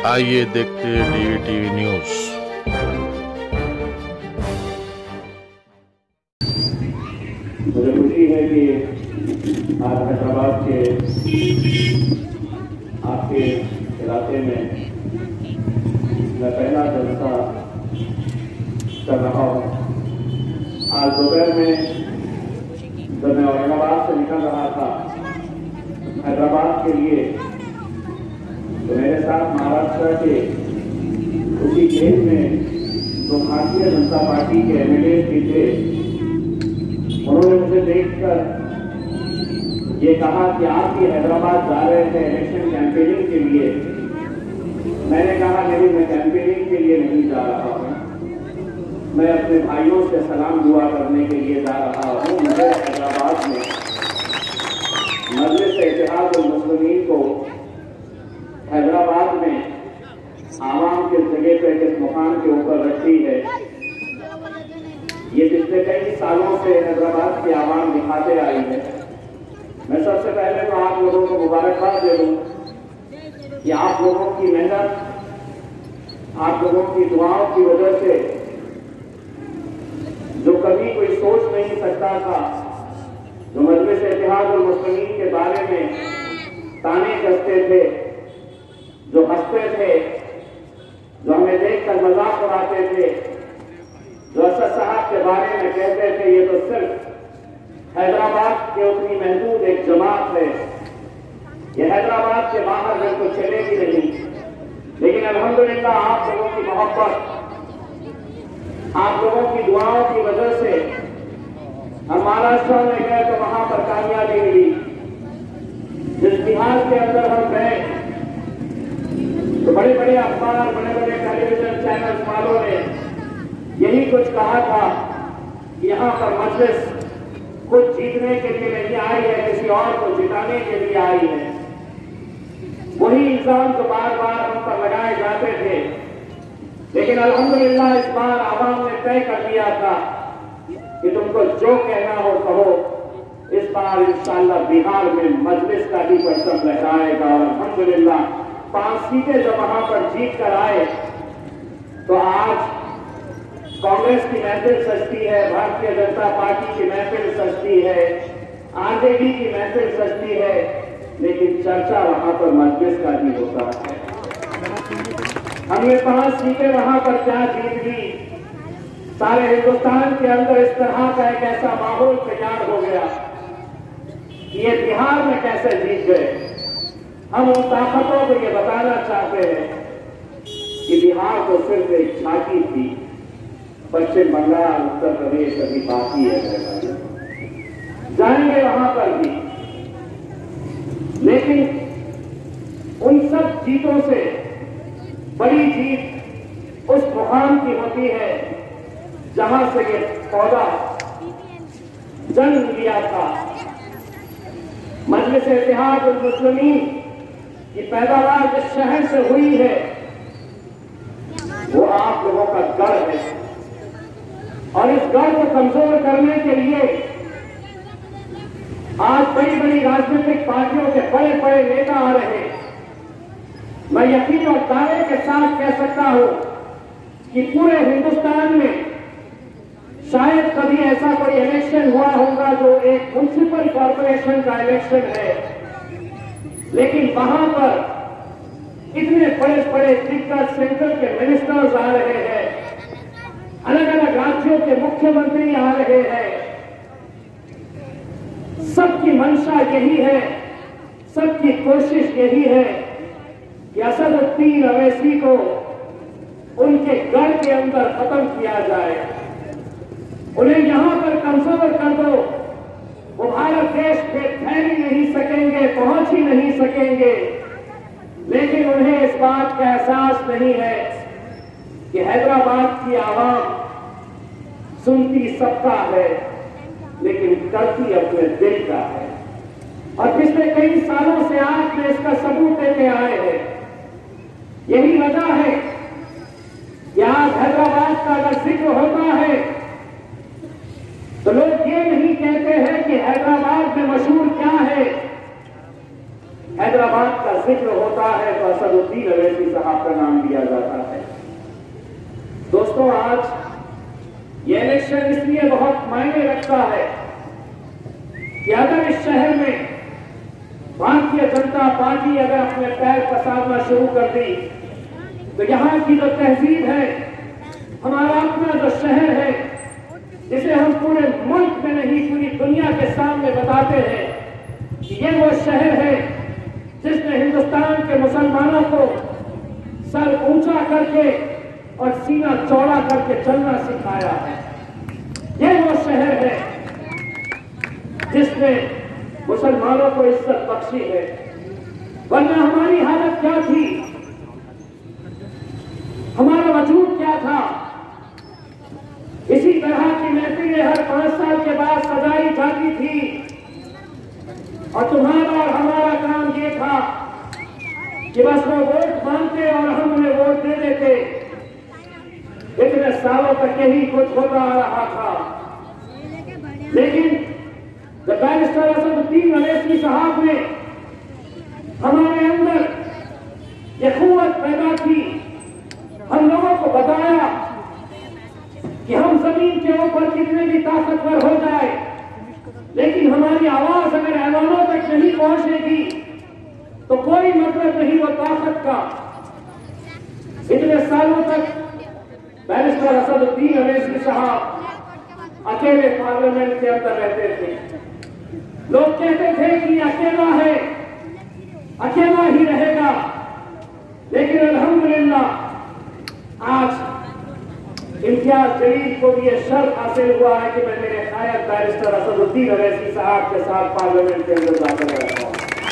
आइए देखते हैं DVTV न्यूज। मुझे खुशी है कि आज हैदराबाद के आपके इलाके में मैं पहला जलसा कर रहा हूँ। आज दोपहर में जब मैं औरंगाबाद से निकल रहा था हैदराबाद के लिए, तो मेरे साथ महाराष्ट्र के उसी केस में जो भारतीय जनता पार्टी के MLA भी थे, उन्होंने मुझे देखकर ये कहा कि आप भी हैदराबाद जा रहे थे इलेक्शन कैंपेनिंग के लिए। मैंने कहा नहीं, मैं कैंपेनिंग के लिए नहीं जा रहा हूँ, मैं अपने भाइयों से सलाम दुआ करने के लिए जा रहा हूँ। मुझे हैदराबाद में मजलिस-ए-इत्तेहाद-उल-मुस्लिमीन को हैदराबाद में आवाम के जगह पे किस मुकाम के ऊपर रखी है, ये पिछले कई सालों से हैदराबाद की आवाम दिखाते आई है। मैं सबसे पहले तो आप लोगों को मुबारकबाद दे दूं कि आप लोगों की मेहनत, आप लोगों की दुआओं की वजह से जो कभी कोई सोच नहीं सकता था, जो मजलिस-ए-इत्तेहाद-उल-मुस्लिमीन के बारे में ताने कसते थे, जो हंसते थे, जो हमें देखकर मजाक उड़ाते थे, जो असद साहब के बारे में कहते थे ये तो सिर्फ हैदराबाद के उतनी महदूद एक जमात है, ये हैदराबाद के बाहर बिल्कुल चलेगी नहीं। लेकिन अल्हम्दुलिल्लाह आप लोगों की मोहब्बत, आप लोगों की दुआओं की वजह से हम महाराष्ट्र में गए तो वहां पर कामयाबी मिली। जिस बिहार के अंदर हम गए तो बड़े बड़े अखबार, बड़े बड़े टेलीविजन चैनल वालों ने यही कुछ कहा था कि यहाँ पर मजलिस कुछ जीतने के लिए नहीं आई है, किसी और को जिताने के लिए आई है। वही इल्जाम तो बार बार हम पर लगाए जाते थे, लेकिन अल्हम्दुलिल्लाह इस बार आवाम ने तय कर दिया था कि तुमको जो कहना हो कहो। इस बार इंशाअल्लाह बिहार में मजलिस का ही परचम लहराएगा और अल्हम्दुलिल्लाह 5 सीटें जब वहां पर जीत कर आए तो आज कांग्रेस की महफिल सजती है, भारतीय जनता पार्टी की महफिल सजती है, RJD की महफिल सजती है, लेकिन चर्चा वहां पर मजलिस का ही होता है। हमने 5 सीटें वहां पर क्या जीत ली। सारे हिंदुस्तान के अंदर इस तरह का एक ऐसा माहौल तैयार हो गया कि ये बिहार में कैसे जीत गए। हम उन ताकतों को ये बताना चाहते हैं कि बिहार तो सिर्फ एक झांकी थी, पश्चिम बंगाल, उत्तर प्रदेश अभी बाकी है, जाएंगे वहां पर भी। लेकिन उन सब जीतों से बड़ी जीत उस मुकाम की होती है जहां से ये पौधा जन्म लिया था। मजलिस-ए-इत्तेहाद-उल-मुस्लिमीन की पैदावार जिस शहर से हुई है वो आप लोगों का गढ़ है, और इस गढ़ को कमजोर करने के लिए आज बड़ी बड़ी राजनीतिक पार्टियों के बड़े बड़े नेता आ रहे हैं। मैं यकीन और दावे के साथ कह सकता हूं कि पूरे हिंदुस्तान में शायद कभी ऐसा कोई इलेक्शन हुआ होगा जो एक म्युनिसिपल कॉर्पोरेशन का इलेक्शन है, लेकिन वहां पर इतने बड़े बड़े दिग्गज सेंटर के मिनिस्टर्स आ रहे हैं, अलग अलग राज्यों के मुख्यमंत्री आ रहे हैं। सबकी मंशा यही है, सबकी कोशिश यही है कि असदुद्दीन अवैसी को उनके गढ़ के अंदर खत्म किया जाए, उन्हें यहां पर कमजोर कर दो। वो भारत देश पे फैल ही नहीं सकेंगे, पहुंच ही नहीं सकेंगे। लेकिन उन्हें इस बात का एहसास नहीं है कि हैदराबाद की आवाम सुनती सबका है, लेकिन करती अपने दिल का है। और पिछले कई सालों से आप में इसका सबूत देते आए हैं। यही वजह है कि आज हैदराबाद का अगर जिक्र होता है तो लोग ये नहीं कहते हैं कि हैदराबाद में मशहूर क्या है, हैदराबाद का जिक्र होता है तो असदुद्दीन अवैसी साहब का नाम लिया जाता है। दोस्तों, आज ये इलेक्शन इसलिए बहुत मायने रखता है कि अगर इस शहर में भारतीय जनता पार्टी अगर अपने पैर पसारना शुरू कर दी तो यहाँ की जो तहजीब है, हमारा अपना जो शहर है, जिसे हम पूरे मुल्क में नहीं पूरी दुनिया के सामने बताते हैं कि ये वो शहर है जिसने हिंदुस्तान के मुसलमानों को सर ऊंचा करके और सीना चौड़ा करके चलना सिखाया है। ये वो शहर है जिसने मुसलमानों को इज्जत बख्शी है। वरना हमारी हालत क्या थी, हमारा वजूद क्या था। इसी तरह की महफिलें हर 5 साल के बाद सजाई जाती थी और तुम्हारा और हमारा काम ये था कि बस वो वोट मांगते और हम उन्हें वोट दे देते। इतने सालों तक यही कुछ होता आ रहा था। लेकिन जब बैरिस्टर असदुद्दीन अवैसी साहब ने हमारे अंदर ये क़ुव्वत पैदा की, हम लोगों को बताया कि हम जमीन के ऊपर कितने भी ताकतवर हो जाए, लेकिन हमारी आवाज अगर ऐवानों तक नहीं पहुंचेगी तो कोई मतलब नहीं वो ताकत का। इतने सालों तक बैरिस्टर असदुद्दीन अवैसी साहब अकेले पार्लियामेंट के अंदर रहते थे। लोग कहते थे कि अकेला है, अकेला ही रहेगा, लेकिन अल्हम्दुलिल्लाह आज इम्तियाज जलील को भी यह शर्फ हासिल हुआ है कि मैं मेरे नायब बैरिस्टर असदुद्दीन अवैसी साहब के साथ पार्लियामेंट के अंदर दाखिल रहता हूं।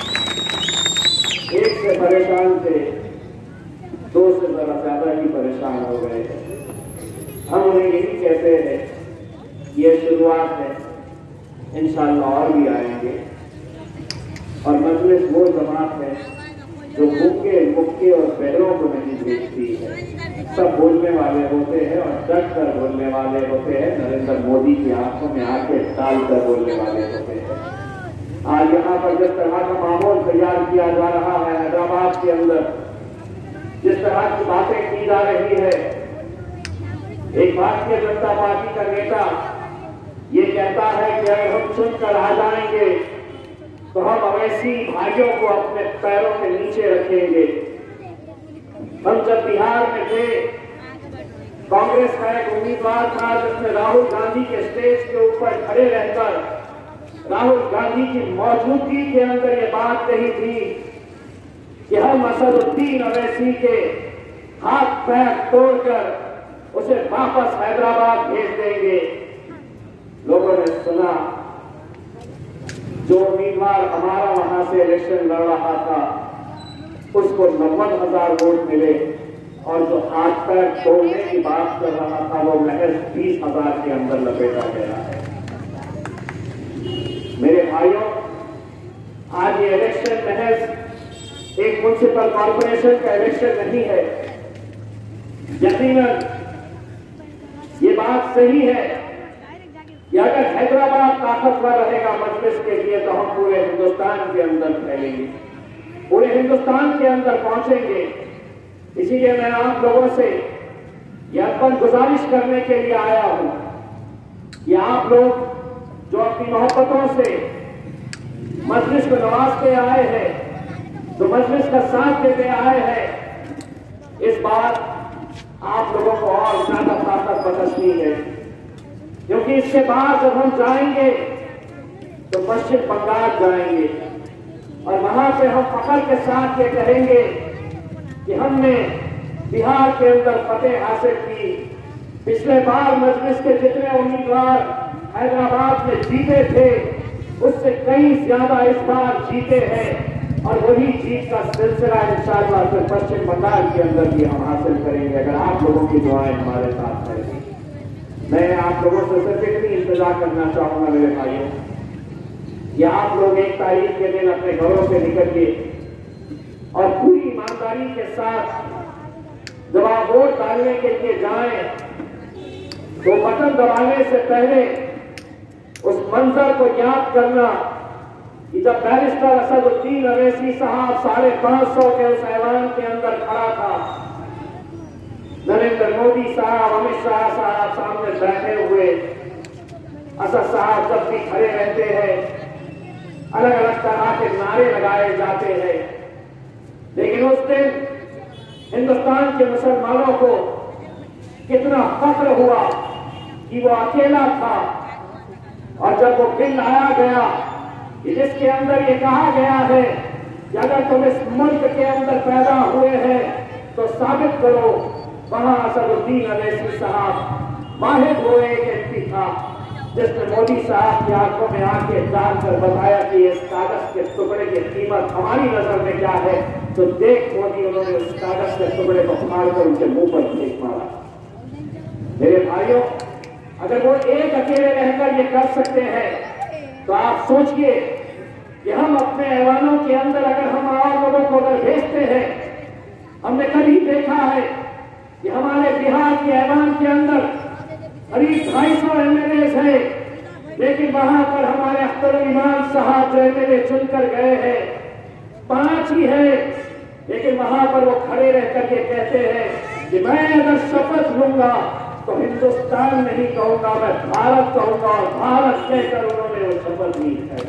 एक से परेशान थे, 2 से जरा ज्यादा ही परेशान हो गए थे। हम उन्हें यही कहते हैं, ये शुरुआत है, इंशाअल्लाह और भी आएंगे। और मजलिस वो जमात है जो भूखे मुक्के और बहरों को नहीं देखती है। सब बोलने वाले होते हैं और डट कर बोलने वाले होते हैं, नरेंद्र मोदी की आंखों में आंखें डालकर बोलने वाले होते हैं। आज यहाँ पर जिस तरह का माहौल तैयार किया जा रहा है हैदराबाद के अंदर, जिस तरह की बातें की जा रही है, एक भारतीय जनता पार्टी का नेता ये कहता है कि अगर हम चुनकर आ जाएंगे तो हम अवैसी भाइयों को अपने पैरों के नीचे रखेंगे। हम जब बिहार में थे, कांग्रेस का एक उम्मीदवार था जिसने राहुल गांधी के स्टेज के ऊपर खड़े रहकर राहुल गांधी की मौजूदगी के अंदर ये बात कही थी कि हम असदुद्दीन अवैसी के हाथ पैर तोड़कर उसे वापस हैदराबाद भेज देंगे। लोगों ने सुना, जो उम्मीदवार हमारा वहां से इलेक्शन लड़ रहा था उसको 90,000 वोट मिले और जो हाथ पैर तोड़ने की बात कर रहा था वो महज 20,000 के अंदर लपेटा गया है। मेरे भाइयों, आज ये इलेक्शन महज एक म्युनिसिपल कॉर्पोरेशन का इलेक्शन नहीं है। यकीनन ये बात सही है कि अगर हैदराबाद ताकतवर रहेगा मजलिस के लिए तो हम पूरे हिंदुस्तान के अंदर फैलेंगे, पूरे हिंदुस्तान के अंदर पहुंचेंगे। इसीलिए मैं आप लोगों से यह अपन गुजारिश करने के लिए आया हूं कि आप लोग जो अपनी मोहब्बतों से मजलिस को नवाजते आए हैं, जो मजलिस का साथ देते आए हैं, इस बार आप लोगों को और ज्यादा ताकत बरसनी है, क्योंकि इसके बाद जब हम जाएंगे तो पश्चिम बंगाल जाएंगे और वहां से हम फख्र के साथ ये कहेंगे कि हमने बिहार के अंदर फतेह हासिल की। पिछले बार मजलिस के जितने उम्मीदवार हैदराबाद में जीते थे उससे कई ज्यादा इस बार जीते हैं और वही जीत का सिलसिला इंशाअल्लाह फिर पश्चिम बंगाल के अंदर भी हम हासिल करेंगे अगर आप लोगों की दुआएं हमारे साथ रहेंगी। मैं आप लोगों से सिर्फ इतनी इंतजार करना चाहूंगा मेरे भाइयों, कि आप लोग 1 तारीख के दिन अपने घरों से निकलिए और पूरी ईमानदारी के साथ जब आप वोट डालने के लिए जाएं तो बटन दबाने से पहले उस मंजर को याद करना कि जब बैरिस्टर असदुद्दीन अवैसी साहब 550 के उस ऐवान के अंदर खड़ा था, नरेंद्र मोदी साहब, अमित शाह साहब सामने बैठे हुए, असद साहब जब भी खड़े रहते हैं, अलग अलग तरह के नारे लगाए जाते हैं, लेकिन उस दिन हिंदुस्तान के मुसलमानों को कितना फख्र हुआ कि वो अकेला था। और जब वो बिल लाया गया जिसके अंदर ये कहा गया है कि अगर तुम इस मुल्क के अंदर पैदा हुए हैं तो साबित करो, वहां असदुद्दीन अवैसी साहब वाहिद वो एक व्यक्ति था जिसने मोदी साहब की आंखों में आंखें डालकर बताया कि इस कागज के टुकड़े की कीमत हमारी नजर में क्या है। तो देख मोदी, उन्होंने उस कागज के टुकड़े को फाड़कर उनके मुंह पर फेंक मारा। मेरे भाइयों, अगर वो एक अकेले रहकर ये कर सकते हैं तो आप सोचिए कि हम अपने ऐवानों के अंदर अगर हम और लोगों को अगर भेजते हैं, हमने कभी देखा है कि हमारे बिहार के ऐवान के अंदर करीब 250 एमएलए हैं, लेकिन वहां पर हमारे अख्तरुल इमान साहब जो एमएलए चुनकर गए हैं 5 ही है, लेकिन वहां पर वो खड़े रहकर ये कहते हैं कि मैं अगर शपथ लूंगा तो हिंदुस्तान नहीं कहूंगा, मैं भारत कहूंगा, और भारत कहकर उन्होंने वो शपथ ली है।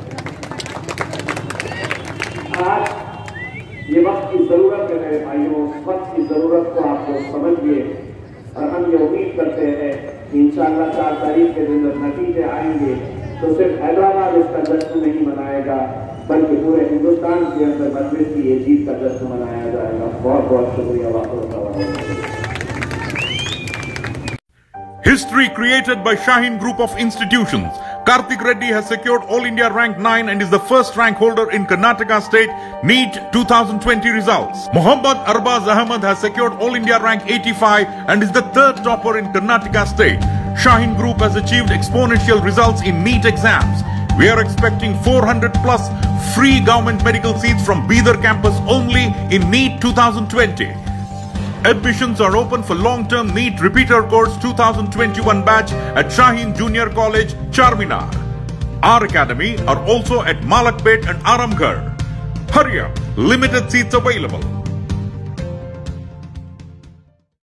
आज ये वक्त की जरूरत है मेरे भाइयों, उस वक्त की जरूरत को आप लोग समझिए, और हम ये उम्मीद करते हैं कि इंशाअल्लाह 4 तारीख के दिन जब नतीजे आएंगे तो सिर्फ हैदराबाद इसका जश्न नहीं मनाएगा, बल्कि पूरे हिंदुस्तान के अंदर मजलिस की ये जीत का जश्न मनाया जाएगा। बहुत बहुत शुक्रिया। History created by Shaheen Group of Institutions. Karthik Reddy has secured All India Rank 9 and is the first rank holder in Karnataka State NEET 2020 results. Muhammad Arbaz Ahmed has secured All India Rank 85 and is the 3rd topper in Karnataka State. Shaheen Group has achieved exponential results in NEET exams. We are expecting 400 plus free government medical seats from Bidar campus only in NEET 2020. Admissions are open for long-term NEET repeater course 2021 batch at Shaheen Junior College, Charminar. Our academy are also at Malakpet and Aramgarh. Hurry up, limited seats available.